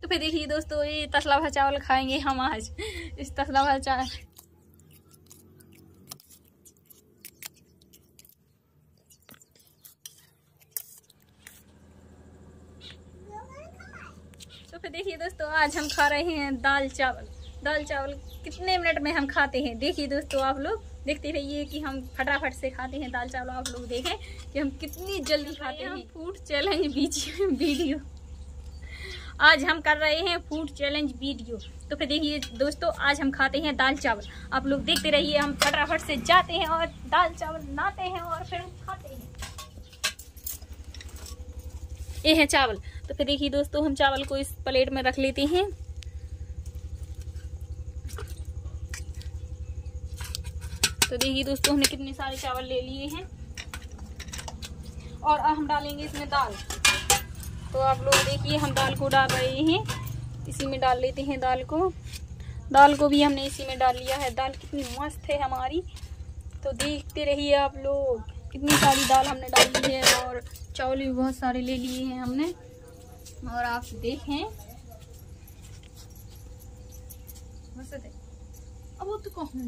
तो फिर देखिए दोस्तों, ये तसला भर चावल खाएंगे हम आज। इस तसला भर चावल तो फिर देखिए दोस्तों, आज हम खा रहे हैं दाल चावल। दाल चावल कितने मिनट में हम खाते हैं देखिए दोस्तों, आप लोग देखते रहिए कि हम फटाफट से खाते हैं दाल चावल। आप लोग देखें कि हम कितनी जल्दी खाते हैं। फूड चैलेंज वीडियो आज हम कर रहे हैं फूड चैलेंज वीडियो। तो फिर देखिए दोस्तों, आज हम खाते हैं दाल चावल। आप लोग देखते रहिए, हम फटाफट से जाते हैं और दाल चावल बनाते हैं और फिर हम खाते हैं। ये है चावल। तो फिर देखिए दोस्तों, हम चावल को इस प्लेट में रख लेते हैं। तो देखिए दोस्तों, हमने कितने सारे चावल ले लिए हैं और अब हम डालेंगे इसमें दाल। तो आप लोग देखिए, हम दाल को डाल रहे हैं, इसी में डाल लेते हैं दाल को। दाल को भी हमने इसी में डाल लिया है। दाल कितनी मस्त है हमारी, तो देखते रहिए आप लोग। कितनी सारी दाल हमने डाली है और चावल भी बहुत सारे ले लिए हैं हमने। और आप देखें, अब वो तो कहूँ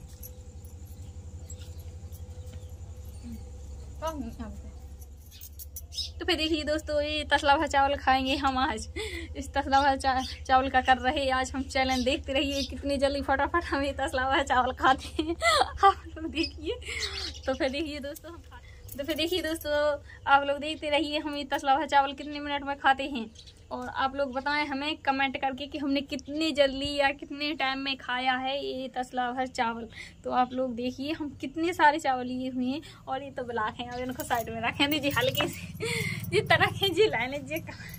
तो फिर देखिए दोस्तों, ये तसला भर चावल खाएंगे हम आज। इस तसला भर चावल का कर रहे हैं आज हम चैलेंज। देखते रहिए कितनी जल्दी फटाफट हम ये तसला भर चावल खाते हैं। आप लोग देखिए। तो फिर देखिए दोस्तों, आप लोग देखते रहिए हम ये तसला भर चावल कितने मिनट में खाते हैं। और आप लोग बताएं हमें कमेंट करके कि हमने कितनी जल्दी या कितने टाइम में खाया है ये तसला भर चावल। तो आप लोग देखिए, हम कितने सारे चावल लिए हुए हैं। और ये तो ब्लैक हैं, अब इनको साइड में रखें दीजिए हल्के से। जितना खींची ला लीजिए,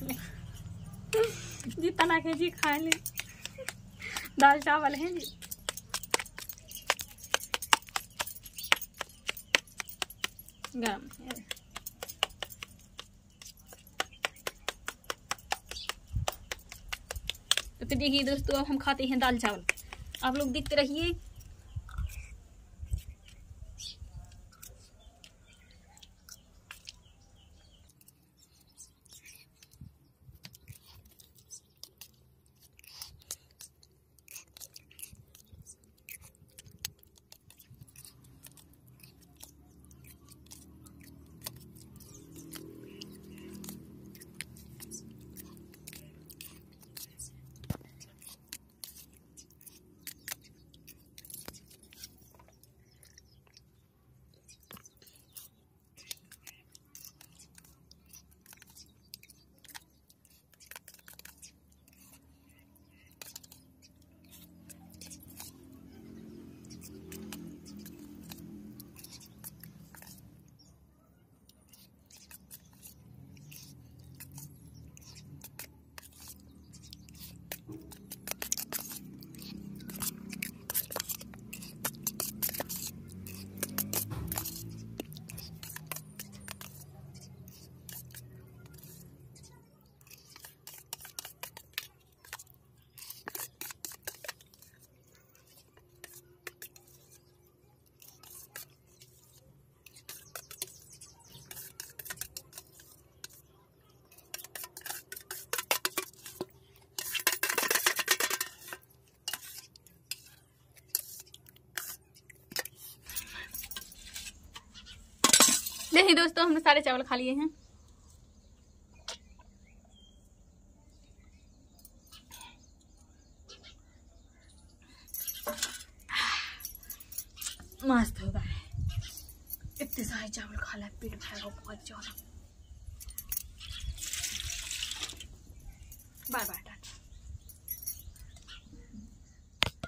जितना खींची खा ले। दाल चावल है जी। गरम तो देखिए दोस्तों, अब हम खाते हैं दाल चावल। आप लोग देखते रहिए। देखिए दोस्तों, हमने सारे चावल खा लिए हैं। मस्त होगा है। इतने सारे चावल खा ले, पेट भरेगा बहुत ज्यादा। Bye bye Tata.